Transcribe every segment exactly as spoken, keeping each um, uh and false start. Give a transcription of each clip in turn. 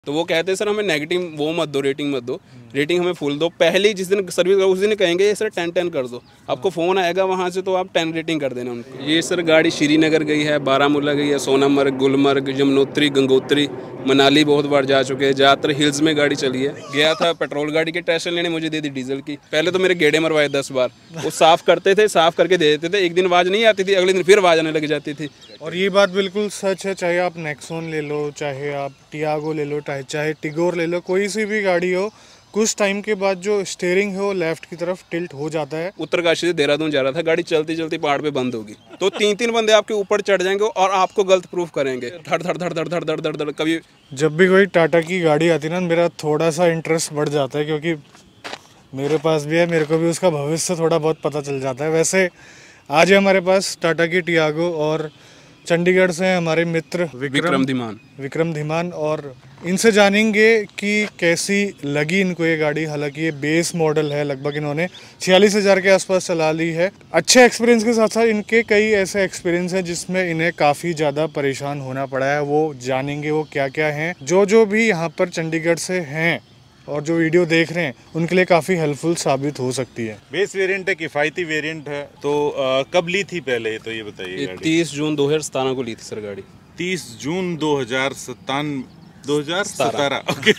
तो वो कहते हैं सर हमें नेगेटिव वो मत दो, रेटिंग मत दो, रेटिंग हमें फुल दो। पहले जिस दिन सर्विस करो उस दिन कहेंगे ये सर टेन टेन कर दो, आपको फ़ोन आएगा वहाँ से तो आप टेन रेटिंग कर देना उनको। ये सर गाड़ी श्रीनगर गई है, बारामूला गई है, सोनामर्ग, गुलमर्ग, यमुनोत्री, गंगोत्री, मनाली बहुत बार जा चुके हैं। ज़्यादातर हिल्स में गाड़ी चली है। गया था पेट्रोल गाड़ी के टेस्ट लेने, मुझे दे दी डीजल की। पहले तो मेरे गेड़े मरवाए दस बार, वो साफ़ करते थे, साफ़ करके दे देते थे। एक दिन आवाज़ नहीं आती थी, अगले दिन फिर आवाज़ आने लग जाती थी। और ये बात बिल्कुल सच है, चाहे आप नेक्सॉन ले लो, चाहे आप टियागो ले लो, चाहे चाहे टिगोर ले लो, कोई सी भी गाड़ी हो, कुछ टाइम के बाद जो स्टीयरिंग है वो लेफ्ट की तरफ टिल्ट हो जाता है। उत्तरकाशी से देहरादून जा रहा था, गाड़ी चलती चलती पहाड़ पे बंद होगी, तो तीन तीन बंदे आपके ऊपर चढ़ जाएंगे और आपको गलत प्रूफ करेंगे। धड़ धड़ धड़ धड़ धड़ धड़ धड़ धड़। कभी जब भी कोई टाटा की गाड़ी आती है ना, मेरा थोड़ा सा इंटरेस्ट बढ़ जाता है, क्योंकि मेरे पास भी है, मेरे को भी उसका भविष्य थोड़ा बहुत पता चल जाता है। वैसे आज है हमारे पास टाटा की टियागो और चंडीगढ़ से हैं हमारे मित्र विक्रम धीमान विक्रम धीमान और इनसे जानेंगे कि कैसी लगी इनको ये गाड़ी। हालांकि ये बेस मॉडल है, लगभग इन्होंने छियालीस हज़ार के आसपास चला ली है। अच्छे एक्सपीरियंस के साथ साथ इनके कई ऐसे एक्सपीरियंस हैं जिसमें इन्हें काफ़ी ज़्यादा परेशान होना पड़ा है। वो जानेंगे वो क्या क्या हैं। जो जो भी यहाँ पर चंडीगढ़ से हैं और जो वीडियो देख रहे हैं उनके लिए काफ़ी हेल्पफुल साबित हो सकती है। बेस वेरिएंट है, किफ़ायती वेरिएंट है। तो आ, कब ली थी पहले, तो ये बताइए। तीस जून दो हजार सतारह को ली थी सर गाड़ी। तीस जून दो हजार सतान दो हजार सतारह ओके।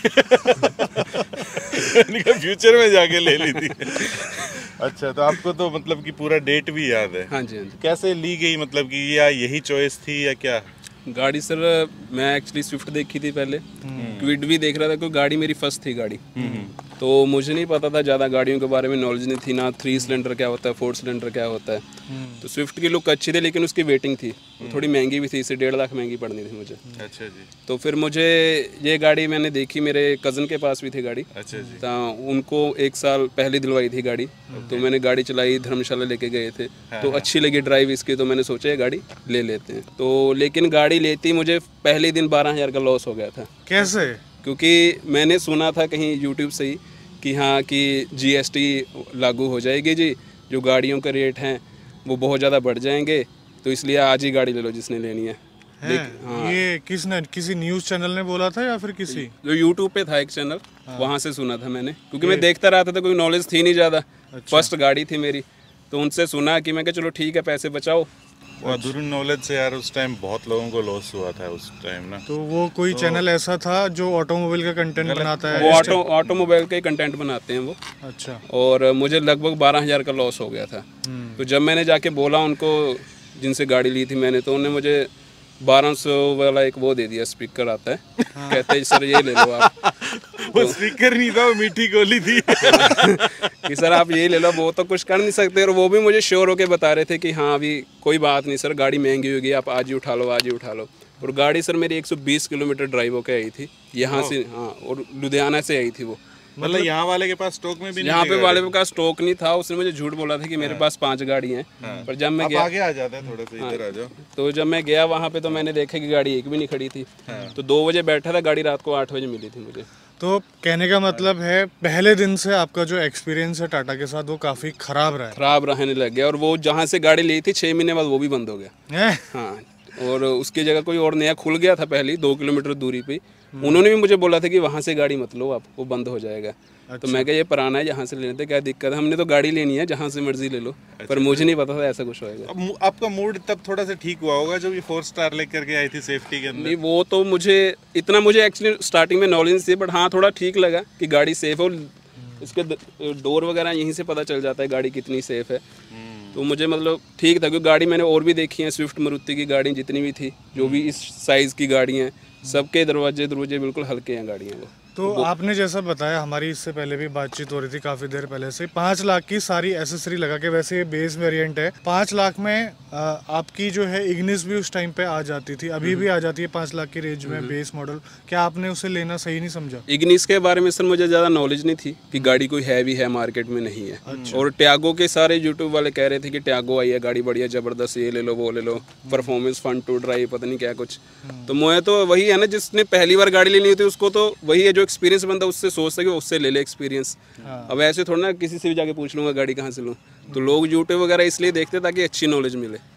फ्यूचर में जाके ले ली थी। अच्छा, तो आपको तो मतलब कि पूरा डेट भी याद है। हाँ जी हाँ जी। कैसे ली गई, मतलब कि या यही चॉइस थी या क्या? गाड़ी सर मैं एक्चुअली स्विफ्ट देखी थी पहले, क्विड भी देख रहा था, क्योंकि गाड़ी मेरी फर्स्ट थी गाड़ी। तो मुझे नहीं पता था ज़्यादा गाड़ियों के बारे में, नॉलेज नहीं थी ना, थ्री सिलेंडर क्या होता है, फोर सिलेंडर क्या होता है। तो स्विफ्ट की लुक अच्छी थी लेकिन उसकी वेटिंग थी, थोड़ी महंगी भी थी, इससे डेढ़ लाख महंगी पड़नी थी मुझे। अच्छा जी। तो फिर मुझे ये गाड़ी मैंने देखी, मेरे कज़न के पास भी थी गाड़ी। अच्छा जी। तो उनको एक साल पहले दिलवाई थी गाड़ी, तो मैंने गाड़ी चलाई, धर्मशाला लेके गए थे, तो अच्छी लगी ड्राइव इसकी, तो मैंने सोचा ये गाड़ी ले लेते हैं। तो लेकिन गाड़ी लेती मुझे पहले दिन बारह हज़ार का लॉस हो गया था। कैसे? क्योंकि मैंने सुना था कहीं यूट्यूब से ही कि हाँ कि जीएसटी लागू हो जाएगी जी, जो गाड़ियों के रेट हैं वो बहुत ज़्यादा बढ़ जाएंगे, तो इसलिए आज ही गाड़ी ले लो जिसने लेनी है। है? हाँ। ये किसने, किसी न्यूज़ चैनल ने बोला था या फिर किसी? जो यूट्यूब पे था एक चैनल, हाँ। वहाँ से सुना था मैंने, क्योंकि मैं देखता रहता था, कोई नॉलेज थी नहीं ज़्यादा। अच्छा। फर्स्ट गाड़ी थी मेरी, तो उनसे सुना कि मैं कहा चलो ठीक है पैसे बचाओ। अधूरी नॉलेज से यार उस टाइम बहुत लोगों को लॉस हुआ था उस टाइम ना। तो वो कोई तो चैनल ऐसा था जो ऑटोमोबाइल का कंटेंट बनाता है? वो ऑटो ऑटोमोबाइल के कंटेंट बनाते हैं वो। अच्छा। और मुझे लगभग बारह हज़ार का लॉस हो गया था। तो जब मैंने जाके बोला उनको जिनसे गाड़ी ली थी मैंने, तो उन्होंने मुझे बारह सौ वाला एक वो दे दिया, स्पीकर आता है। हाँ। कहते हैं सर ये ले लो आप। वो स्पीकर नहीं था, वो मीठी गोली थी। कि सर आप ये ले लो, वो तो कुछ कर नहीं सकते। और वो भी मुझे श्योर होके बता रहे थे कि हाँ अभी कोई बात नहीं सर, गाड़ी महंगी होगी, आप आज ही उठा लो, आज ही उठा लो। और गाड़ी सर मेरी एक सौ बीस किलोमीटर ड्राइव होकर आई थी यहाँ से। हाँ, और लुधियाना से आई थी वो। मतलब यहाँ वाले के पास स्टॉक में भी नहीं, यहाँ पे वाले के पास स्टॉक नहीं था। उसने मुझे झूठ बोला था कि मेरे पास पांच गाड़ी हैं। हाँ। पर जब मैं गया, आगे आ जाते हैं थोड़े से, इधर आ जाओ। तो जब मैं गया वहाँ पे तो मैंने देखा कि गाड़ी एक भी नहीं खड़ी थी। हाँ। तो दो बजे बैठा था, गाड़ी रात को आठ बजे मिली थी मुझे। तो कहने का मतलब है पहले दिन से आपका जो एक्सपीरियंस है टाटा के साथ वो काफी खराब रहा है। खराब रहने लग गया। और वो जहाँ से गाड़ी ली थी छह महीने बाद वो भी बंद हो गया। हाँ, और उसकी जगह कोई और नया खुल गया था पहले दो किलोमीटर दूरी पे। उन्होंने भी मुझे बोला था कि वहाँ से गाड़ी मत लो आप, वो बंद हो जाएगा। अच्छा। तो मैं कहा ये पुराना है, यहाँ से लेने थे, क्या दिक्कत है, हमने तो गाड़ी लेनी है, जहाँ से मर्जी ले लो। अच्छा। पर मुझे नहीं पता था ऐसा कुछ होएगा। आपका मूड तब थोड़ा सा ठीक हुआ होगा जब ये फोर स्टार लेकर के आई थी सेफ्टी के अंदर? नहीं, वो तो मुझे इतना मुझे एक्चुअली स्टार्टिंग में नॉलेज थी, बट हाँ थोड़ा ठीक लगा कि गाड़ी सेफ है। इसके डोर वगैरह यहीं से पता चल जाता है गाड़ी कितनी सेफ है। तो मुझे मतलब ठीक था, क्योंकि गाड़ी मैंने और भी देखी है, स्विफ्ट मारुति की गाड़ी जितनी भी थी, जो भी इस साइज़ की गाड़ी हैं, सबके दरवाजे दरवाजे बिल्कुल हल्के हैं गाड़ियाँ वो। तो आपने जैसा बताया, हमारी इससे पहले भी बातचीत हो रही थी काफ़ी देर पहले से, पाँच लाख की सारी एसेसरी लगा के, वैसे ये बेस वेरिएंट है, पाँच लाख में आ, आपकी जो है इग्निस भी उस टाइम पे आ जाती थी, अभी भी आ जाती है पाँच लाख की रेंज में बेस मॉडल। क्या आपने उसे लेना सही नहीं समझा? इग्निस के बारे में सर मुझे ज़्यादा नॉलेज नहीं थी कि गाड़ी कोई है भी है मार्केट में, नहीं है। अच्छा। और ट्यागो के सारे यूट्यूब वाले कह रहे थे कि ट्यागो आई है, गाड़ी बढ़िया ज़बरदस्त, ये ले लो वो ले लो, परफॉर्मेंस फन टू ड्राइव, पता नहीं क्या कुछ। तो मुझे तो वही है ना, जिसने पहली बार गाड़ी लेनी होती है उसको तो वही है, जो एक्सपीरियंस बंदा उससे सोच सके उससे ले ले एक्सपीरियंस। हाँ। अब ऐसे थोड़ा ना किसी से भी जाके पूछ लूँगा गाड़ी कहाँ से लूँ। तो लोग यूट्यूब वगैरह इसलिए देखते ताकि अच्छी नॉलेज मिले।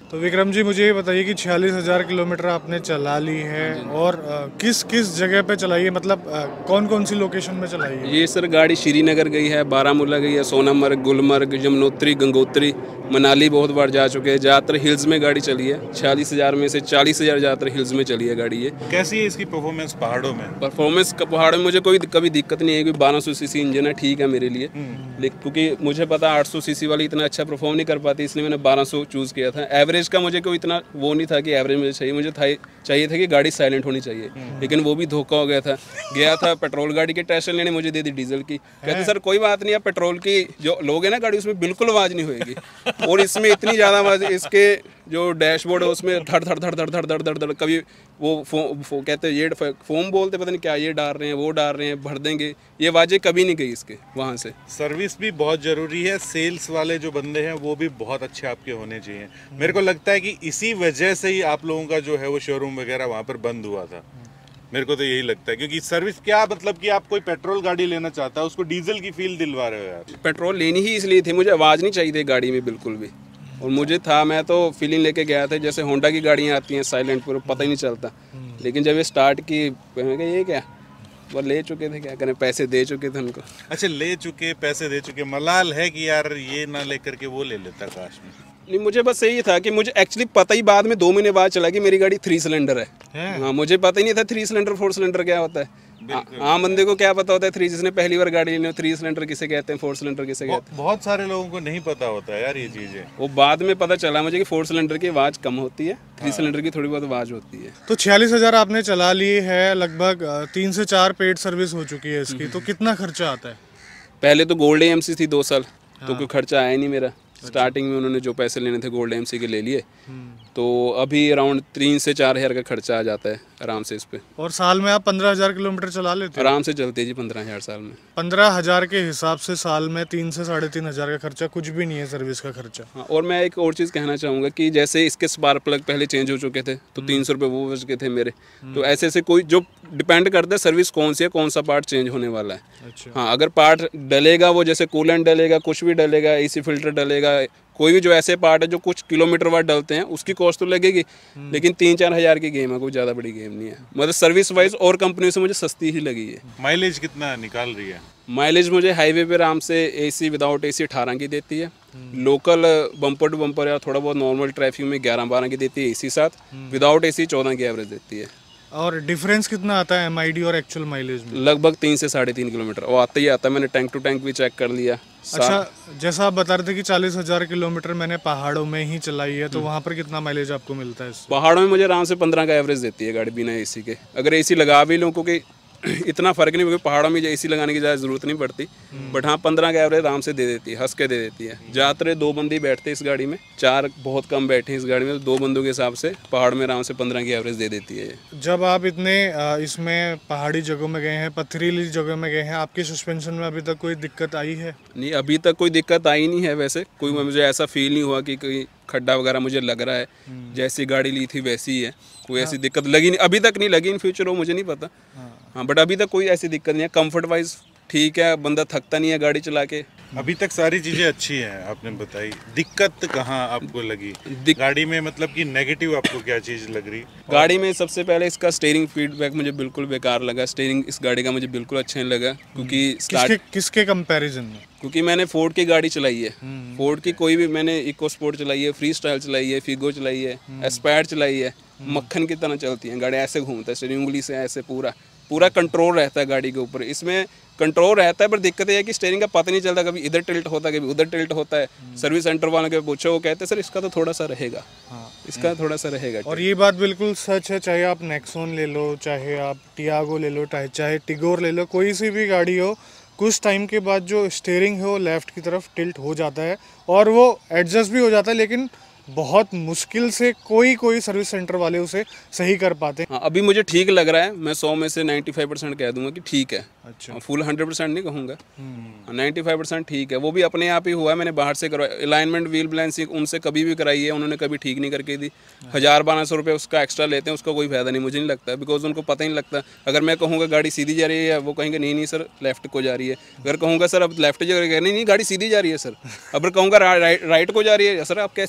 तो विक्रम जी मुझे ये बताइए कि छियालीस हजार किलोमीटर आपने चला ली है और अ, किस किस जगह पे चलाई है, मतलब अ, कौन कौन सी लोकेशन में चलाई है? ये सर गाड़ी श्रीनगर गई है, बारामूला गई है, सोनामर्ग, गुलमर्ग, यमुनोत्री, गंगोत्री, मनाली बहुत बार जा चुके हैं। ज़्यादातर हिल्स में गाड़ी चली है। छियालीस हज़ार में से चालीस हज़ार ज़्यादातर हिल्स में चली है गाड़ी ये। कैसी है इसकी परफॉर्मेंस पहाड़ों में? परफॉर्मेंस का पहाड़ में मुझे कोई कभी दिक्कत नहीं है, क्योंकि बारह सौ सी सी इंजन है, ठीक है मेरे लिए। लेकिन क्योंकि मुझे पता आठ सौ सी सी वाली इतना अच्छा परफॉर्म नहीं कर पाती, इसलिए मैंने बारह सौ चूज़ किया था। एवरेज का मुझे कोई इतना वो नहीं था कि एवरेज मुझे चाहिए, मुझे था चाहिए था कि गाड़ी साइलेंट होनी चाहिए, लेकिन वो भी धोखा हो गया था। गया था पेट्रोल गाड़ी के टेस्ट लेने, मुझे दे दी डीजल की। कहते सर कोई बात नहीं, आप पेट्रोल की जो लोग है ना गाड़ी, उसमें बिल्कुल आवाज़ नहीं होएगी, और इसमें इतनी ज़्यादा आवाज़, इसके जो डैशबोर्ड है उसमें धड़ धड़ धड़ धड़ धड़ धड़ धड़ धड़, कभी वो फो, फो कहते हैं ये फोम बोलते, पता नहीं क्या ये डाल रहे हैं, वो डाल रहे हैं, भर देंगे, ये आवाज़ें कभी नहीं गई इसके वहाँ से। सर्विस भी बहुत जरूरी है, सेल्स वाले जो बंदे हैं वो भी बहुत अच्छे आपके होने चाहिए। मेरे को लगता है कि इसी वजह से ही आप लोगों का जो है वो शोरूम वगैरह वहाँ पर बंद हुआ था। मेरे को तो यही लगता है, क्योंकि सर्विस क्या मतलब कि आप कोई पेट्रोल गाड़ी लेना चाहता है उसको डीजल की फील दिलवा रहे हो यार। पेट्रोल लेनी ही इसलिए थी, मुझे आवाज़ नहीं चाहिए थी गाड़ी में बिल्कुल भी, और मुझे था, मैं तो फीलिंग लेके गया था जैसे होंडा की गाड़ियाँ आती हैं साइलेंट पर, पता ही नहीं चलता। लेकिन जब ये स्टार्ट की, मैं कहा ये क्या, वो ले चुके थे, क्या करें, पैसे दे चुके थे उनको। अच्छा, ले चुके, पैसे दे चुके, मलाल है कि यार ये ना लेकर के वो ले लेता काश में। नहीं, मुझे बस यही था कि मुझे एक्चुअली पता ही बाद में दो महीने बाद चला कि मेरी गाड़ी थ्री सिलेंडर है, है? हाँ, मुझे पता ही नहीं था थ्री सिलेंडर फोर सिलेंडर क्या होता है। आम बंदे को क्या पता होता है थ्री, जिसने पहली बार गाड़ी लेनी हो, थ्री सिलेंडर किसे कहते हैं, फोर सिलेंडर किसे कहते हैं। बहुत सारे लोगों को नहीं पता होता है यार ये चीजें। वो बाद में पता चला मुझे कि फोर सिलेंडर की आवाज़ कम होती है, थ्री सिलेंडर की थोड़ी बहुत आवाज़ होती है। तो छियालीस हजार आपने चला ली है, लगभग अ, तीन से चार पेड सर्विस हो चुकी है इसकी, तो कितना खर्चा आता है? पहले तो गोल्ड ए एम सी थी दो साल, तो कोई खर्चा आया नहीं मेरा। स्टार्टिंग में उन्होंने जो पैसे लेने थे गोल्ड एम सी के ले लिए, तो अभी अराउंड तीन से चार हज़ार का खर्चा आ जाता है आराम से इस पे। और साल में आप पंद्रह हजार किलोमीटर चला लेते हो? आराम से चलती है जी पंद्रह हज़ार साल में। पंद्रह हजार के हिसाब से साल में तीन से साढ़े तीन हजार का खर्चा कुछ भी नहीं है सर्विस का खर्चा। हाँ, और मैं एक और चीज़ कहना चाहूँगा कि जैसे इसके स्पार्क प्लग पहले चेंज हो चुके थे, तो तीन सौ रुपये वो बच गए थे मेरे। तो ऐसे ऐसे कोई जो डिपेंड करता है सर्विस कौन सी है, कौन सा पार्ट चेंज होने वाला है। अच्छा। हाँ, अगर पार्ट डलेगा, वो जैसे कूलेंट डलेगा, कुछ भी डलेगा, एसी फिल्टर डलेगा, कोई भी जो ऐसे पार्ट है जो कुछ किलोमीटर बाद डलते हैं, उसकी कॉस्ट तो लगेगी, लेकिन तीन चार हज़ार की गेम है, कोई ज़्यादा बड़ी गेम नहीं है। मतलब सर्विस वाइज और कंपनियों से मुझे सस्ती ही लगी है। माइलेज कितना निकाल रही है? माइलेज मुझे हाईवे पे आराम से एसी विदाउट एसी अठारह की देती है, लोकल बम्पर टू बम्पर या थोड़ा बहुत नॉर्मल ट्रैफिक में ग्यारह बारह की देती है एसी साथ, विदाउट एसी चौदह की एवरेज देती है। और डिफरेंस कितना आता है एमआईडी और एक्चुअल माइलेज में? लगभग तीन से साढ़े तीन किलोमीटर वो आता ही आता है, मैंने टैंक टू टैंक भी चेक कर लिया। अच्छा, जैसा आप बता रहे थे कि चालीस हजार किलोमीटर मैंने पहाड़ों में ही चलाई है, तो वहाँ पर कितना माइलेज आपको मिलता है इससे? पहाड़ों में मुझे आराम से पंद्रह का एवरेज देती है गाड़ी बिना एसी के। अगर एसी लगा भी लूँ, क्योंकि इतना फर्क नहीं, क्योंकि पहाड़ों में एसी लगाने की ज़्यादा ज़रूरत नहीं पड़ती, बट हाँ पंद्रह का एवरेज आराम से दे देती है, हंस के दे देती है। ज़्यादातर दो बंदे बैठते हैं इस गाड़ी में, चार बहुत कम बैठे हैं इस गाड़ी में, तो दो बंदों के हिसाब से पहाड़ में आराम से पंद्रह की एवरेज दे देती है। जब आप इतने अ, इसमें पहाड़ी जगहों में गए हैं, पथरीली जगह में गए हैं, आपके सस्पेंशन में अभी तक कोई दिक्कत आई है? नहीं, अभी तक कोई दिक्कत आई नहीं है। वैसे कोई मुझे ऐसा फील नहीं हुआ कि कोई खड्डा वगैरह मुझे लग रहा है, जैसी गाड़ी ली थी वैसी ही है, कोई ऐसी दिक्कत लगी नहीं, अभी तक नहीं लगी। इन फ्यूचर वो मुझे नहीं पता, हाँ, बट अभी तक कोई ऐसी दिक्कत नहीं है। कंफर्ट वाइज ठीक है, बंदा थकता नहीं है गाड़ी चला के। अभी तक सारी चीजें अच्छी हैं, आपने बताई। दिक्कत कहाँ आपको लगी दिक... गाड़ी में? मतलब कि नेगेटिव आपको क्या चीज लग रही गाड़ी में? सबसे पहले इसका स्टीयरिंग फीडबैक मुझे बिल्कुल बेकार लगा। स्टीयरिंग इस गाड़ी का मुझे बिल्कुल अच्छा नहीं लगा, क्योंकि स्टार्ट किसके किसके कंपैरिजन में? क्योंकि मैंने फोर्ड की गाड़ी चलाई है, फोर्ड की कोई भी, मैंने इको स्पोर्ट चलाई है, फ्री स्टाइल चलाई है, फिगो चलाई है, एस्पायर चलाई है, मक्खन की तरह चलती है गाड़ी, ऐसे घूमता है स्टीयरिंग उंगली से, ऐसे पूरा पूरा कंट्रोल रहता है गाड़ी के ऊपर। इसमें कंट्रोल रहता है, पर दिक्कत यह है कि स्टीयरिंग का पता नहीं चलता, कभी इधर टिल्ट होता है, कभी उधर टिल्ट होता है। सर्विस सेंटर वालों के पूछो, वो कहते हैं सर इसका तो थोड़ा सा रहेगा, हाँ, इसका थोड़ा सा रहेगा। और ये बात बिल्कुल सच है, चाहे आप नेक्सॉन ले लो, चाहे आप टियागो ले लो, चाहे चाहे टिगोर ले लो, कोई सी भी गाड़ी हो, कुछ टाइम के बाद जो स्टीयरिंग है वो लेफ़्ट की तरफ टिल्ट हो जाता है, और वो एडजस्ट भी हो जाता है, लेकिन बहुत मुश्किल से कोई कोई सर्विस सेंटर वाले उसे सही कर पाते हैं। हाँ, अभी मुझे ठीक लग रहा है, मैं सौ में से पचानवे परसेंट कह दूंगा कि ठीक है। अच्छा, फुल हंड्रेड परसेंट नहीं कहूँगा, पचानवे परसेंट ठीक है। वो भी अपने आप ही हुआ है, मैंने बाहर से करवाया। अलाइनमेंट, व्हील बैलेंसिंग उनसे कभी भी कराई है, उन्होंने कभी ठीक नहीं करके दी। हज़ार बारह सौ रुपये उसका एक्स्ट्रा लेते हैं, उसका कोई फायदा नहीं, मुझे नहीं लगता, बिकॉज उनको पता ही नहीं लगता। अगर मैं कहूँगा गाड़ी सीधी जा रही है, वो कहेंगे नहीं नहीं सर लेफ्ट को जा रही है। अगर कहूँगा सर अब लेफ्ट जा रही है, नहीं नहीं गाड़ी सीधी जा रही है सर। अगर कहूँगा राइट को जा रही है, सर आप कैसी बातें कर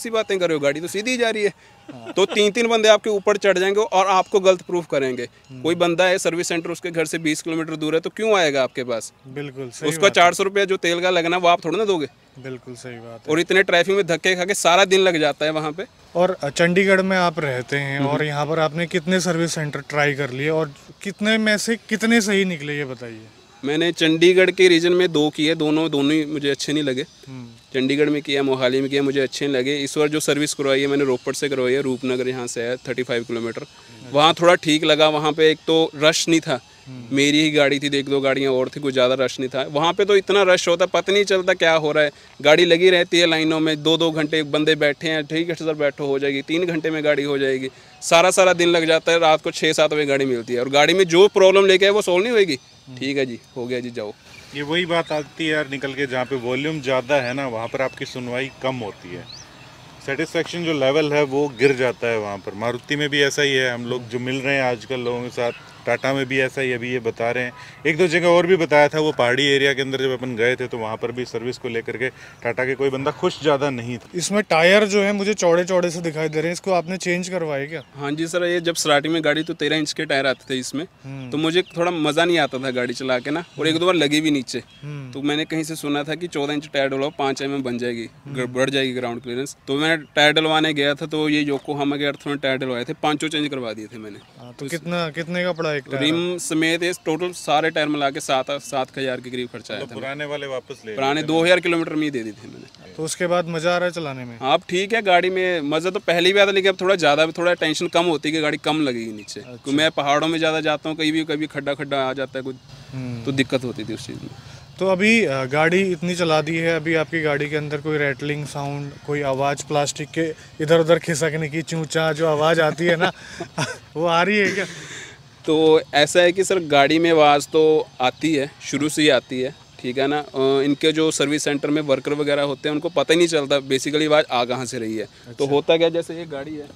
कर रहे हो, गाड़ी तो सीधी जा रही है। तो तीन तीन बंदे आपके ऊपर चढ़ जाएंगे और आपको गलत प्रूफ करेंगे। कोई बंदा है सर्विस सेंटर उसके घर से बीस किलोमीटर दूर है तो क्यों आएगा आपके पास? बिल्कुल सही उसका चार सौ रुपया जो तेल का लगना वो आप थोड़ा ना दोगे। बिल्कुल सही बात है। और इतने ट्रैफिक में धक्के खा के सारा दिन लग जाता है वहाँ पे। और चंडीगढ़ में आप रहते हैं और यहाँ पर आपने कितने सर्विस सेंटर ट्राई कर लिए और कितने में से कितने सही निकले, ये बताइए। मैंने चंडीगढ़ के रीजन में दो किए, दोनों दोनों ही मुझे अच्छे नहीं लगे। चंडीगढ़ में किया, मोहाली में किया, मुझे अच्छे नहीं लगे। इस बार जो सर्विस करवाई है मैंने रोपड़ से करवाई है, रूपनगर यहाँ से है थर्टी फाइव किलोमीटर। वहाँ थोड़ा ठीक लगा, वहाँ पे एक तो रश नहीं था, मेरी ही गाड़ी थी, एक दो गाड़ियाँ और थी, कुछ ज़्यादा रश नहीं था। वहाँ पे तो इतना रश होता पता नहीं चलता क्या हो रहा है, गाड़ी लगी रहती है लाइनों में, दो दो घंटे बंदे बैठे हैं, ठीक है सर बैठो हो जाएगी, तीन घंटे में गाड़ी हो जाएगी, सारा सारा दिन लग जाता है, रात को छः सात बजे गाड़ी मिलती है और गाड़ी में जो प्रॉब्लम लेके आए वो सोल्व नहीं होगी। ठीक है जी, हो गया जी, जाओ। ये वही बात आती है यार निकल के, जहाँ पे वॉल्यूम ज़्यादा है ना वहाँ पर आपकी सुनवाई कम होती है, सेटिस्फेक्शन जो लेवल है वो गिर जाता है वहाँ पर। मारुति में भी ऐसा ही है, हम लोग जो मिल रहे हैं आजकल लोगों के साथ, टाटा में भी ऐसा ही अभी ये बता रहे हैं। एक दो जगह और भी बताया था, वो पहाड़ी एरिया के अंदर जब अपन गए थे तो वहाँ पर भी सर्विस को लेकर के टाटा के कोई बंदा खुश ज़्यादा नहीं था। इसमें टायर जो है मुझे चौड़े चौड़े से दिखाई दे रहे हैं, इसको आपने चेंज करवाए क्या? हाँ जी सर, ये जब स्टार्टिंग में गाड़ी तो तेरह इंच के टायर आते थे इसमें, तो मुझे थोड़ा मज़ा नहीं आता था गाड़ी चला के ना, और एक दो बार लगी भी नीचे। तो मैंने कहीं से सुना था कि चौदह इंच टायर डलवाओ, पाँच एम एम बन जाएगी, बढ़ जाएगी ग्राउंड क्लियरेंस। तो मैं टायर डलवाने गया था तो ये योकोहामा के अर्थ में टायर डलवाए थे, पाँचों चेंज करवा दिए थे मैंने। तो कितना कितने का पड़ा एक टायर? रिम समेत ये टोटल सारे टायर मिला के सात सात हजार के करीब खर्चा आया था। पुराने वाले वापस ले, पुराने दो हजार किलोमीटर में ही दे दी थी मैंने। तो उसके बाद मजा आ रहा है चलाने में? आप ठीक है, गाड़ी में मज़ा तो पहले भी आता, लेकिन अब थोड़ा ज़्यादा, थोड़ा टेंशन कम होती है कि गाड़ी कम लगेगी नीचे। क्योंकि मैं पहाड़ों में ज़्यादा जाता हूँ, कहीं भी कभी खड्डा खड्डा आ जाता है कुछ, तो दिक्कत होती थी उस चीज़ में। तो अभी गाड़ी इतनी चला दी है, अभी आपकी गाड़ी के अंदर कोई रैटलिंग साउंड, कोई आवाज़ प्लास्टिक के इधर उधर खिसकने की चूचा जो आवाज़ आती है ना वो आ रही है क्या? तो ऐसा है कि सर गाड़ी में आवाज़ तो आती है, शुरू से ही आती है, ठीक है ना। इनके जो सर्विस सेंटर में वर्कर वगैरह होते हैं उनको पता ही नहीं चलता बेसिकली आवाज़ आ कहाँ से रही है। अच्छा। तो होता क्या, जैसे ये गाड़ी है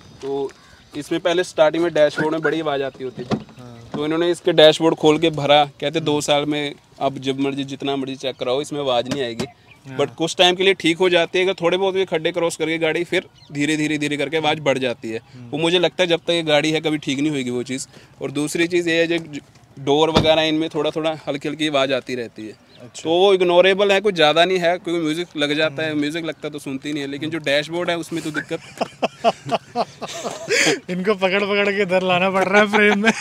तो इसमें पहले स्टार्टिंग में डैशबोर्ड में बड़ी आवाज़ आती होती थी। हाँ। तो इन्होंने इसके डैशबोर्ड खोल के भरा, कहते दो साल में अब जब मर्जी जितना मर्जी चेक कराओ इसमें आवाज़ नहीं आएगी। बट कुछ टाइम के लिए ठीक हो जाती है, अगर थोड़े बहुत भी खड्डे क्रॉस करके गाड़ी फिर धीरे धीरे धीरे करके आवाज़ बढ़ जाती है। वो मुझे लगता है जब तक ये गाड़ी है कभी ठीक नहीं होगी वो चीज़। और दूसरी चीज़ ये है जो डोर वगैरह इनमें थोड़ा थोड़ा हल्की हल्की आवाज़ आती रहती है। अच्छा। तो वो इग्नोरेबल है, कुछ ज़्यादा नहीं है, क्योंकि म्यूज़िक लग जाता है, म्यूज़िक लगता है तो सुनती नहीं है। लेकिन जो डैशबोर्ड है उसमें तो दिक्कत इनको पकड़ पकड़ के इधर लाना पड़ रहा है फ्रेम में।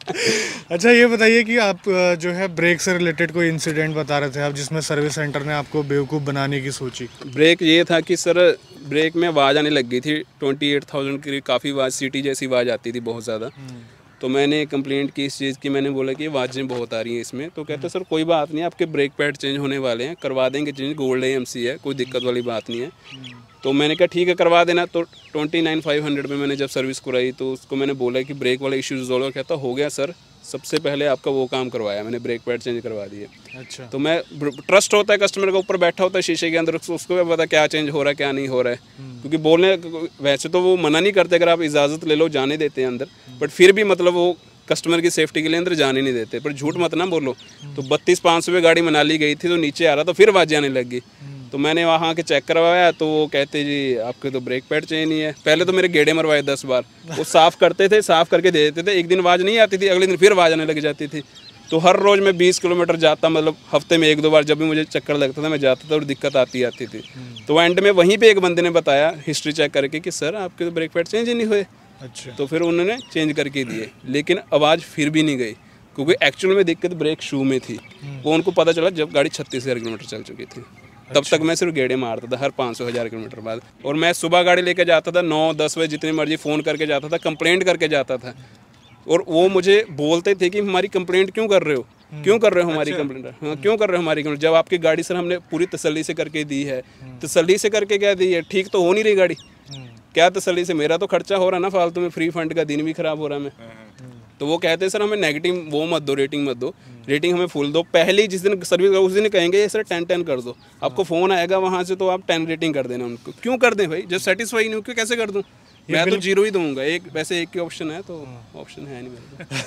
अच्छा ये बताइए कि आप जो है ब्रेक से रिलेटेड कोई इंसिडेंट बता रहे थे आप, जिसमें सर्विस सेंटर ने आपको बेवकूफ़ बनाने की सोची। ब्रेक ये था कि सर ब्रेक में आवाज़ आने लग गई थी, ट्वेंटी एट थाउजेंड की काफ़ी आवाज़, सीटी जैसी आवाज़ आती थी बहुत ज़्यादा। तो मैंने कंप्लेंट की इस चीज़ की, मैंने बोला कि आवाज़ें बहुत आ रही हैं इसमें। तो कहते सर कोई बात नहीं, आपके ब्रेक पैड चेंज होने वाले हैं, करवा देंगे change, gold A M C है, कोई दिक्कत वाली बात नहीं है। तो मैंने कहा ठीक है करवा देना। तो ट्वेंटी नाइन फाइव हंड्रेड में मैंने जब सर्विस कराई तो उसको मैंने बोला कि ब्रेक वाला इशू रिजॉल्व हो, कहता हो गया सर, सबसे पहले आपका वो काम करवाया मैंने, ब्रेक पैड चेंज करवा दिए। अच्छा। तो मैं ट्रस्ट होता है कस्टमर के ऊपर, बैठा होता है शीशे के अंदर, उसको भी पता क्या चेंज हो रहा है क्या नहीं हो रहा है। क्योंकि बोलने वैसे तो वो मना नहीं करते, अगर आप इजाज़त ले लो जाने देते हैं अंदर, बट फिर भी मतलब वो कस्टमर की सेफ्टी के लिए अंदर जाने नहीं देते। पर झूठ मत ना बोलो। तो बत्तीस पाँच सौ पे गाड़ी मनाली गई थी, तो नीचे आ रहा तो फिर आवाज़ आने लग गई। तो मैंने वहाँ के चेक करवाया तो वो कहते जी आपके तो ब्रेक पैड चेंज नहीं है। पहले तो मेरे गेड़े मरवाए दस बार, वो साफ़ करते थे, साफ़ करके दे देते थे, एक दिन आवाज़ नहीं आती थी, अगले दिन फिर आवाज़ आने लग जाती थी। तो हर रोज़ मैं बीस किलोमीटर जाता, मतलब हफ्ते में एक दो बार जब भी मुझे चक्कर लगता था मैं जाता था और दिक्कत आती आती थी। तो एंड में वहीं पर एक बंदे ने बताया हिस्ट्री चेक करके कि सर आपके तो ब्रेक पैड चेंज ही नहीं हुए। अच्छा। तो फिर उन्होंने चेंज करके दिए, लेकिन आवाज़ फिर भी नहीं गई, क्योंकि एक्चुअल में दिक्कत ब्रेक शू में थी। वो उनको पता चला जब गाड़ी छत्तीस हज़ार किलोमीटर चल चुकी थी। तब तक मैं सिर्फ गेड़े मारता था हर पाँच सौ हज़ार किलोमीटर बाद। और मैं सुबह गाड़ी लेके जाता था, नौ दस बजे जितनी मर्जी फ़ोन करके जाता था, कंप्लेंट करके जाता था। और वो मुझे बोलते थे कि हमारी कंप्लेंट क्यों कर रहे हो, क्यों कर रहे हो हमारी कंप्लेंट, हाँ क्यों कर रहे हो हमारी कंप्लेंट, जब आपकी गाड़ी सर हमने पूरी तसल्ली से करके दी है। तसल्ली से करके क्या दी है, ठीक तो हो नहीं रही गाड़ी, क्या तसल्ली से, मेरा तो खर्चा हो रहा ना फालतू में, फ्री फंड का दिन भी खराब हो रहा है मैं। तो वो कहते हैं सर हमें नेगेटिव वो मत दो, रेटिंग मत दो, रेटिंग हमें फुल दो। पहले जिस दिन सर्विस उस दिन कहेंगे ये सर टेन टेन कर दो, आपको फ़ोन आएगा वहाँ से तो आप टेन रेटिंग कर देना उनको। क्यों कर दें भाई, जब सेटिस्फाई नहीं हो क्यों कैसे कर दूँ, मैं तो जीरो ही दूंगा। एक वैसे एक ही ऑप्शन है, तो ऑप्शन है नहीं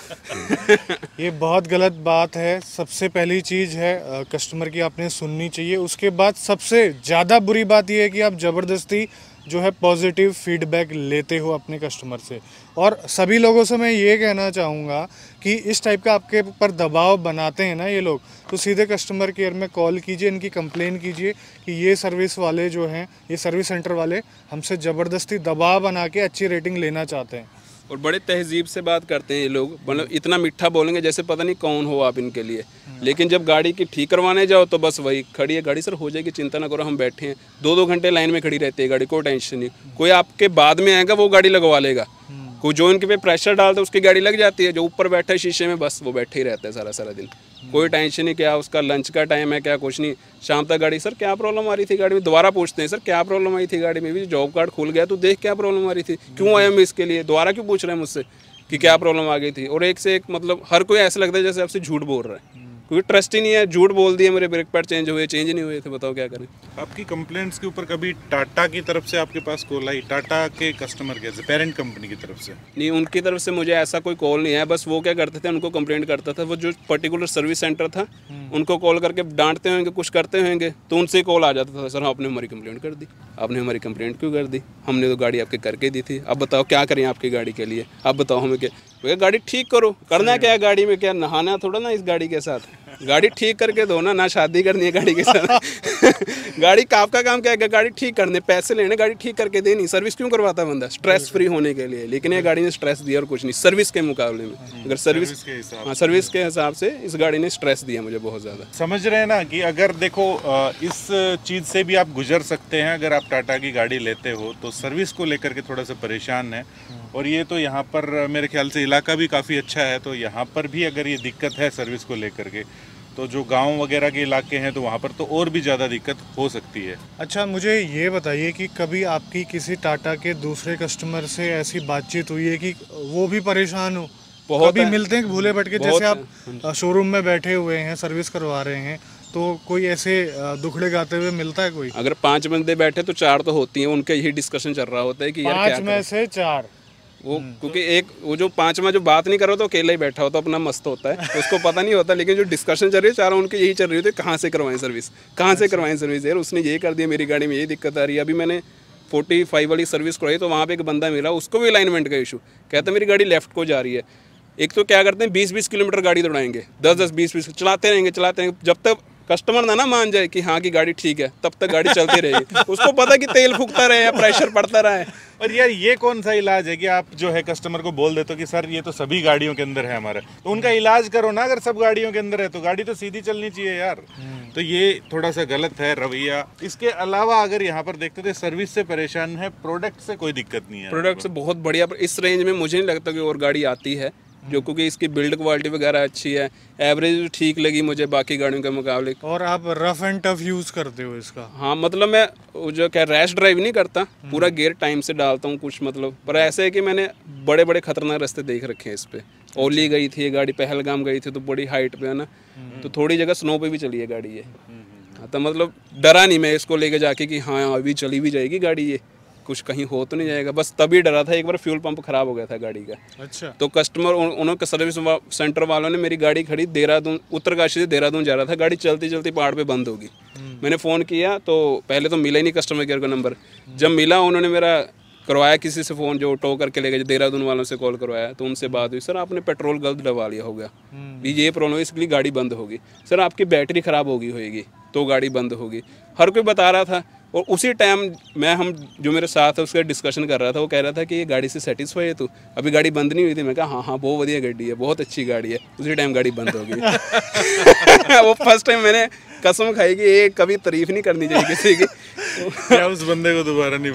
मेरे को। ये बहुत गलत बात है। सबसे पहली चीज़ है कस्टमर की आपने सुननी चाहिए। उसके बाद सबसे ज़्यादा बुरी बात ये है कि आप ज़बरदस्ती जो है पॉजिटिव फीडबैक लेते हो अपने कस्टमर से। और सभी लोगों से मैं ये कहना चाहूँगा कि इस टाइप का आपके ऊपर दबाव बनाते हैं ना ये लोग, तो सीधे कस्टमर केयर में कॉल कीजिए, इनकी कंप्लेन कीजिए कि ये सर्विस वाले जो हैं, ये सर्विस सेंटर वाले हमसे ज़बरदस्ती दबाव बना के अच्छी रेटिंग लेना चाहते हैं। और बड़े तहजीब से बात करते हैं ये लोग, मतलब इतना मीठा बोलेंगे जैसे पता नहीं कौन हो आप इनके लिए। लेकिन जब गाड़ी की ठीक करवाने जाओ तो बस वही खड़ी है गाड़ी, सर हो जाएगी चिंता ना करो हम बैठे हैं। दो दो घंटे लाइन में खड़ी रहती है गाड़ी, कोई टेंशन नहीं। कोई आपके बाद में आएगा वो गाड़ी लगवा लेगा, कोई जो इनके पे प्रेशर डालता है उसकी गाड़ी लग जाती है। जो ऊपर बैठा है शीशे में बस वो बैठे ही रहता है सारा सारा दिन, कोई टेंशन नहीं। क्या उसका लंच का टाइम है क्या, कुछ नहीं। शाम तक गाड़ी, सर क्या प्रॉब्लम आ रही थी गाड़ी में, दोबारा पूछते हैं सर क्या प्रॉब्लम आई थी गाड़ी में, भी जॉब कार्ड खुल गया तो देख क्या प्रॉब्लम आ रही थी, क्यों आया मैं इसके लिए, दोबारा क्यों पूछ रहे हैं मुझसे कि क्या प्रॉब्लम आ गई थी। और एक से एक मतलब हर कोई ऐसा लगता है जैसे आपसे झूठ बोल रहा है, क्योंकि ट्रस्ट ही नहीं है। झूठ बोल दिए मेरे ब्रेक पैड चेंज हुए, चेंज नहीं हुए थे, बताओ क्या करें। आपकी कंप्लेंट्स के ऊपर कभी टाटा की तरफ से आपके पास कॉल आई, टाटा के कस्टमर केयर से, पेरेंट कंपनी की तरफ से? नहीं, उनकी तरफ से मुझे ऐसा कोई कॉल नहीं है। बस वो क्या करते थे, उनको कंप्लेंट करता था, वो जो पर्टिकुलर सर्विस सेंटर था उनको कॉल करके डांटते होंगे, कुछ करते होंगे, तो उनसे कॉल आ जाता था, सर आपने हमारी कंप्लेंट कर दी। आपने हमारी कंप्लेंट क्यों कर दी, हमने तो गाड़ी आपके करके दी थी, अब बताओ क्या करें आपकी गाड़ी के लिए, अब बताओ हमें क्या। भैया गाड़ी ठीक करो, करना क्या है गाड़ी में, क्या नहाना थोड़ा ना इस गाड़ी के साथ, गाड़ी ठीक करके दो ना, ना शादी करनी है गाड़ी के साथ। गाड़ी का आपका काम क्या है, गाड़ी ठीक करने, पैसे लेने, गाड़ी ठीक करके देनी। सर्विस क्यों करवाता है बंदा, स्ट्रेस फ्री होने के लिए। लेकिन ये गाड़ी ने स्ट्रेस दिया और कुछ नहीं, सर्विस के मुकाबले में। अगर सर्विस के हिसाब हाँ सर्विस के हिसाब से इस गाड़ी ने स्ट्रेस दिया मुझे बहुत ज़्यादा। समझ रहे हैं ना कि अगर देखो इस चीज़ से भी आप गुजर सकते हैं। अगर आप टाटा की गाड़ी लेते हो तो सर्विस को लेकर के थोड़ा सा परेशान है। और ये तो यहाँ पर मेरे ख्याल से इलाका भी काफ़ी अच्छा है, तो यहाँ पर भी अगर ये दिक्कत है सर्विस को लेकर के, तो जो गांव वगैरह के इलाके हैं तो वहाँ पर तो और भी ज़्यादा दिक्कत हो सकती है। अच्छा, मुझे ये बताइए कि कभी आपकी किसी टाटा के दूसरे कस्टमर से ऐसी बातचीत हुई है कि वो भी परेशान हो? बहुत कभी मिलते हैं भूले भटके, जैसे बहुत आप शोरूम में बैठे हुए हैं, सर्विस करवा रहे हैं, तो कोई ऐसे दुखड़े गाते हुए मिलता है कोई? अगर पांच बंदे बैठे तो चार तो होती हैं, उनका यही डिस्कशन चल रहा होता है कि यार क्या पाँच में से चार वो, क्योंकि एक वो जो पांचवा जो बात नहीं कर रहा तो अकेला ही बैठा होता, अपना मस्त होता है, तो उसको पता नहीं होता। लेकिन जो डिस्कशन चल रही है चारों उनकी यही चल रही होती है, कहाँ से करवाएं सर्विस, कहाँ से करवाएं सर्विस, यार उसने ये कर दिया, मेरी गाड़ी में यही दिक्कत आ रही है। अभी मैंने फोर्टी फाइव वाली सर्विस करवाई तो वहाँ पे एक बंदा मिला, उसको भी अलाइनमेंट का इशू, कहता मेरी गाड़ी लेफ्ट को जा रही है। एक तो क्या करते हैं बीस बीस किलोमीटर गाड़ी दौड़ाएंगे, दस दस बीस बीस चलाते रहेंगे चलाते रहेंगे, जब तक कस्टमर ना ना मान जाए कि हाँ की गाड़ी ठीक है तब तक गाड़ी चलती रहेगी। उसको पता कि तेल फूकता रहे या प्रेशर पड़ता रहे। और यार ये कौन सा इलाज है कि आप जो है कस्टमर को बोल देते हो कि सर ये तो सभी गाड़ियों के अंदर है हमारा, तो उनका इलाज करो ना। अगर सब गाड़ियों के अंदर है तो गाड़ी तो सीधी चलनी चाहिए यार। तो ये थोड़ा सा गलत है रवैया। इसके अलावा अगर यहाँ पर देखते थे सर्विस से परेशान है, प्रोडक्ट से कोई दिक्कत नहीं है। प्रोडक्ट से बहुत बढ़िया, इस रेंज में मुझे नहीं लगता कि और गाड़ी आती है जो, क्योंकि इसकी बिल्ड क्वालिटी वगैरह अच्छी है, एवरेज ठीक लगी मुझे बाकी गाड़ियों के मुकाबले। और आप रफ एंड टफ यूज़ करते हो इसका? हाँ, मतलब मैं वो जो क्या रैश ड्राइव नहीं करता, पूरा गियर टाइम से डालता हूँ कुछ, मतलब पर ऐसे है कि मैंने बड़े बड़े खतरनाक रास्ते देख रखे हैं इस पे। ओली गई थी ये गाड़ी, पहलगाम गई थी तो बड़ी हाइट पे है ना, तो थोड़ी जगह स्नो पे भी चली है गाड़ी ये। हाँ, तो मतलब डरा नहीं मैं इसको लेके जाके कि हाँ अभी चली भी जाएगी गाड़ी, ये कुछ कहीं हो तो नहीं जाएगा, बस तभी डरा था। एक बार फ्यूल पंप खराब हो गया था गाड़ी का। अच्छा। तो कस्टमर उन, उन्होंने सर्विस सेंटर वालों ने मेरी गाड़ी खड़ी देहरादून, उत्तरकाशी से देहरादून जा रहा था, गाड़ी चलती चलती पहाड़ पे बंद होगी। मैंने फ़ोन किया तो पहले तो मिला ही नहीं कस्टमर केयर का नंबर। जब मिला उन्होंने मेरा करवाया किसी से फ़ोन जो टो करके ले गए, देहरादून वालों से कॉल करवाया, तो उनसे बात हुई, सर आपने पेट्रोल गलत डलवा लिया होगा, भी ये प्रॉब्लम है इसलिए गाड़ी बंद होगी। सर आपकी बैटरी ख़राब होगी होगी तो गाड़ी बंद होगी। हर कोई बता रहा था। और उसी टाइम मैं हम जो मेरे साथ है उसका डिस्कशन कर रहा था, वो कह रहा था कि ये गाड़ी से सेटिस्फाई है तू, अभी गाड़ी बंद नहीं हुई थी। मैं कहा हाँ हाँ बहुत बढ़िया गाड़ी है, बहुत अच्छी गाड़ी है। उसी टाइम गाड़ी बंद हो गई। वो फर्स्ट टाइम मैंने कसम खाई कि ये कभी तारीफ नहीं करनी चाहिए किसी की। क्या उस बंदे को दोबारा नहीं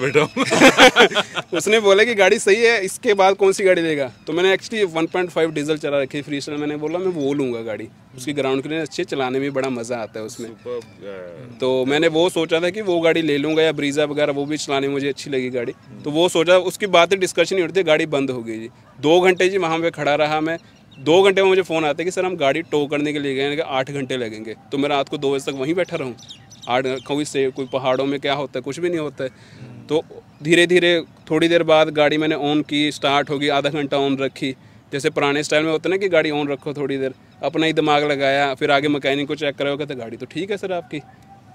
बैठाऊं। उसने बोला कि गाड़ी सही है, इसके बाद कौन सी गाड़ी लेगा। तो मैंने actually one point five diesel चला रखी फ्री स्टाइल, मैंने बोला मैं वो लूँगा गाड़ी, उसकी ग्राउंड क्लियरेंस अच्छी, चलाने में बड़ा मज़ा आता है उसमें। तो मैंने वो सोचा था कि वो गाड़ी ले लूँगा, या ब्रीजा वगैरह वो भी चलाने में मुझे अच्छी लगी गाड़ी। तो वो सोचा, उसकी बातें डिस्कशन नहीं होती, गाड़ी बंद हो गई जी। दो घंटे जी वहाँ पे खड़ा रहा मैं। दो घंटे में मुझे फ़ोन आता है कि सर हम गाड़ी टो करने के लिए गए हैं, आठ घंटे लगेंगे। तो मैं रात को दो बजे तक वहीं बैठा रहूँ? आठ कोई से कोई पहाड़ों में क्या होता है, कुछ भी नहीं होता है। तो धीरे धीरे थोड़ी देर बाद गाड़ी मैंने ऑन की, स्टार्ट होगी, आधा घंटा ऑन रखी, जैसे पुराने स्टाइल में होता है ना कि गाड़ी ऑन रखो थोड़ी देर, अपना ही दिमाग लगाया, फिर आगे मैकेनिक को चेक कराया, कहते गाड़ी तो ठीक है सर आपकी,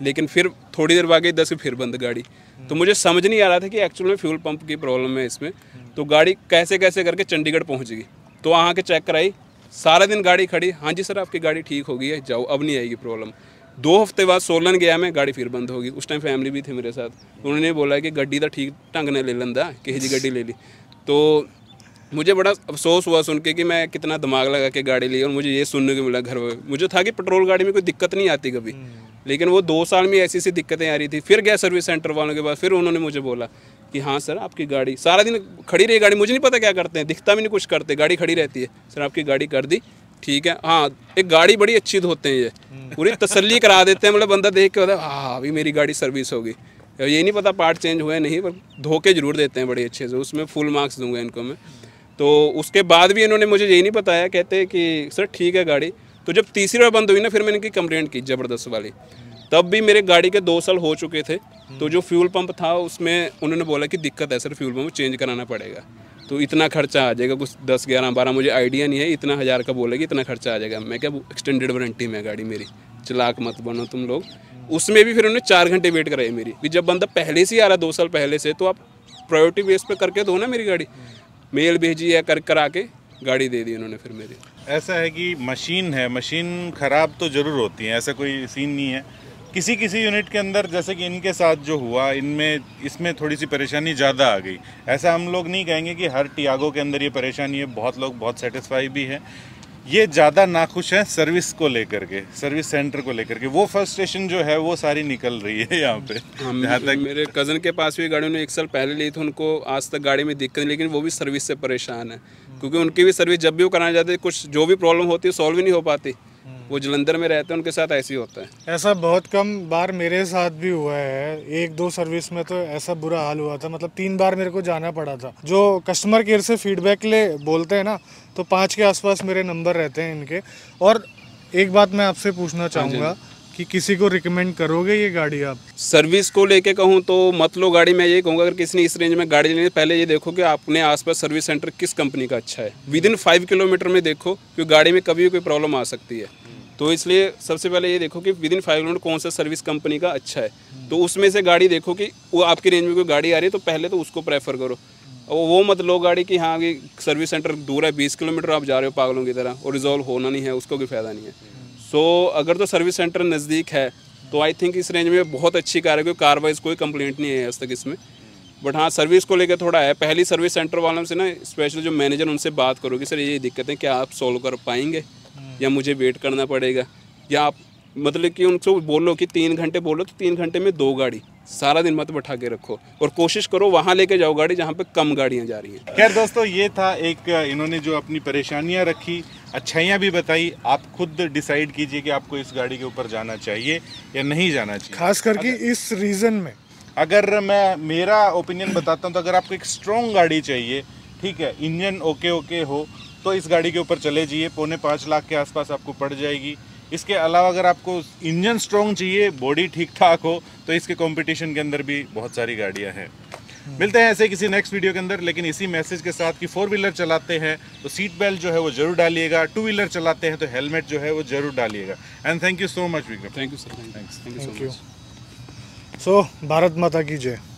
लेकिन फिर थोड़ी देर बाद गई दस फिर बंद गाड़ी। तो मुझे समझ नहीं आ रहा था कि एक्चुअल में फ्यूल पंप की प्रॉब्लम है इसमें। तो गाड़ी कैसे कैसे करके चंडीगढ़ पहुंच गई, तो वहाँ के चेक कराई, सारा दिन गाड़ी खड़ी, हाँ जी सर आपकी गाड़ी ठीक हो गई है, जाओ अब नहीं आएगी प्रॉब्लम। दो हफ्ते बाद सोलन गया मैं, गाड़ी फिर बंद होगी। उस टाइम फैमिली भी थी मेरे साथ, उन्होंने बोला कि गड्डी तो ठीक ढंग ने ले लेंदा, कही जी गड्डी ले ली। तो मुझे बड़ा अफसोस हुआ सुन के कि मैं कितना दिमाग लगा के गाड़ी ली, और मुझे ये सुनने को मिला घर में। मुझे था कि पेट्रोल गाड़ी में कोई दिक्कत नहीं आती कभी, लेकिन वो दो साल में ऐसी सी दिक्कतें आ रही थी। फिर गया सर्विस सेंटर वालों के पास, फिर उन्होंने मुझे बोला कि हाँ सर आपकी गाड़ी सारा दिन खड़ी रही, गाड़ी मुझे नहीं पता क्या करते हैं, दिखता भी नहीं कुछ करते, गाड़ी खड़ी रहती है। सर आपकी गाड़ी कर दी, ठीक है। हाँ एक गाड़ी बड़ी अच्छी धोते हैं, ये पूरी तसल्ली करा देते हैं, मतलब बंदा देख के होता है हाँ अभी मेरी गाड़ी सर्विस होगी। ये नहीं पता पार्ट चेंज हुए नहीं, पर धो के जरूर देते हैं बड़े अच्छे से, उसमें फुल मार्क्स दूंगा इनको मैं। तो उसके बाद भी इन्होंने मुझे यही नहीं बताया, कहते कि सर ठीक है गाड़ी। तो जब तीसरी बार बंद हुई ना, फिर मैंने इनकी कंप्लेंट की ज़बरदस्त वाली। तब भी मेरे गाड़ी के दो साल हो चुके थे, तो जो फ्यूल पंप था उसमें उन्होंने बोला कि दिक्कत है सर, फ्यूल पंप चेंज कराना पड़ेगा, तो इतना खर्चा आ जाएगा, कुछ दस ग्यारह बारह मुझे आइडिया नहीं है, इतना हज़ार का बोलेगी, इतना खर्चा आ जाएगा। मैं क्या एक्सटेंडेड वारंटी में गाड़ी मेरी, चलाक मत बनो तुम लोग। उसमें भी फिर उन्होंने चार घंटे वेट कराई मेरी, कि जब बंदा पहले से ही आ रहा दो साल पहले से, तो आप प्रायोरिटी बेस पे करके दो ना मेरी गाड़ी। मेल भेजी है, कर करा के गाड़ी दे दी उन्होंने फिर मेरी। ऐसा है कि मशीन है, मशीन ख़राब तो ज़रूर होती है, ऐसा कोई सीन नहीं है। किसी किसी यूनिट के अंदर, जैसे कि इनके साथ जो हुआ, इनमें इसमें थोड़ी सी परेशानी ज़्यादा आ गई। ऐसा हम लोग नहीं कहेंगे कि हर टियागो के अंदर ये परेशानी है, बहुत लोग बहुत सेटिस्फाई भी हैं। ये ज़्यादा नाखुश हैं सर्विस को लेकर के, सर्विस सेंटर को लेकर के। वो फ्रस्ट्रेशन जो है वो सारी निकल रही है यहाँ पे। जहाँ तक मेरे कज़न के पास भी गाड़ी उन्होंने एक साल पहले ली थी, उनको आज तक गाड़ी में दिक्कत नहीं, लेकिन वो भी सर्विस से परेशान है, क्योंकि उनकी भी सर्विस जब भी वो कराने जाते कुछ जो भी प्रॉब्लम होती है सॉल्व ही नहीं हो पाती। वो जलंधर में रहते हैं, उनके साथ ऐसे ही होता है। ऐसा बहुत कम बार मेरे साथ भी हुआ है, एक दो सर्विस में तो ऐसा बुरा हाल हुआ था, मतलब तीन बार मेरे को जाना पड़ा था। जो कस्टमर केयर से फीडबैक ले बोलते हैं ना, तो पाँच के आसपास मेरे नंबर रहते हैं इनके। और एक बात मैं आपसे पूछना चाहूँगा कि किसी को रिकमेंड करोगे ये गाड़ी आप? सर्विस को लेके कहूँ तो मत लो गाड़ी। मैं यही कहूँगा अगर किसी ने इस रेंज में गाड़ी लेनी है, पहले ये देखो कि आपने आसपास सर्विस सेंटर किस कंपनी का अच्छा है। विद इन फाइव किलोमीटर में देखो, क्योंकि गाड़ी में कभी भी कोई प्रॉब्लम आ सकती है। तो इसलिए सबसे पहले ये देखो कि विद इन फाइव किलोमीटर कौन सा सर्विस कंपनी का अच्छा है, तो उसमें से गाड़ी देखो कि वो आपकी रेंज में कोई गाड़ी आ रही है, तो पहले तो उसको प्रेफर करो। और वो मत लो गाड़ी कि हाँ कि सर्विस सेंटर दूर है, बीस किलोमीटर आप जा रहे हो पागलों की तरह, और रिजॉल्व होना नहीं है, उसको कोई फ़ायदा नहीं है। सो so, अगर तो सर्विस सेंटर नज़दीक है तो आई थिंक इस रेंज में बहुत अच्छी कार है, क्योंकि कार वाइज कोई कंप्लेंट नहीं है आज तक इसमें। बट हाँ सर्विस को लेकर थोड़ा है, पहली सर्विस सेंटर वालों से ना स्पेशल जो मैनेजर उनसे बात करो कि सर ये दिक्कत है, क्या आप सॉल्व कर पाएंगे या मुझे वेट करना पड़ेगा, या आप मतलब कि उनसे बोलो कि तीन घंटे बोलो तो तीन घंटे में दो गाड़ी, सारा दिन मत बैठा के रखो, और कोशिश करो वहाँ लेके जाओ गाड़ी जहाँ पे कम गाड़ियाँ जा रही हैं। खैर दोस्तों, ये था एक इन्होंने जो अपनी परेशानियाँ रखी, अच्छाइयाँ भी बताई। आप खुद डिसाइड कीजिए कि आपको इस गाड़ी के ऊपर जाना चाहिए या नहीं जाना चाहिए, खास करके इस रीज़न में। अगर मैं मेरा ओपिनियन बताता हूँ तो अगर आपको एक स्ट्रॉन्ग गाड़ी चाहिए, ठीक है, इंजन ओके ओके हो, तो इस गाड़ी के ऊपर चले जाइए, पौने पाँच लाख के आसपास आपको पड़ जाएगी। इसके अलावा अगर आपको इंजन स्ट्रॉन्ग चाहिए, बॉडी ठीक ठाक हो, तो इसके कंपटीशन के अंदर भी बहुत सारी गाड़ियां हैं। मिलते हैं ऐसे किसी नेक्स्ट वीडियो के अंदर, लेकिन इसी मैसेज के साथ कि फोर व्हीलर चलाते हैं तो सीट बेल्ट जो है वो जरूर डालिएगा, टू व्हीलर चलाते हैं तो हेलमेट जो है वो जरूर डालिएगा। And thank you so much Vikram. Thank you sir, thanks, thank you so much. So Bharat Mata की जय।